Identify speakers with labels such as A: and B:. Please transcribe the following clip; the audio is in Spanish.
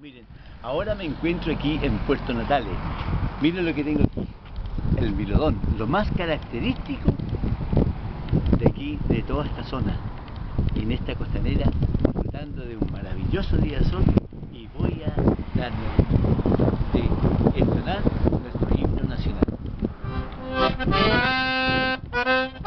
A: Miren, ahora me encuentro aquí en Puerto Natales. Miren lo que tengo aquí, el Milodón, lo más característico de aquí, de toda esta zona, en esta costanera, disfrutando de un maravilloso día de sol, y voy a darme de entonar nuestro himno nacional.